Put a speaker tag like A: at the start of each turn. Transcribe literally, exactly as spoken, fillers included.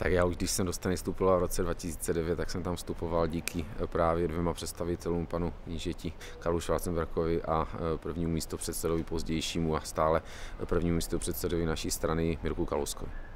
A: Tak já už když jsem do strany vstupoval v roce dva tisíce devět, tak jsem tam vstupoval díky právě dvěma představitelům, panu Nížeti Karlu Schwarzenbergovi a prvnímu místopředsedovi pozdějšímu a stále prvnímu místopředsedovi naší strany Mirku Kalouskovi.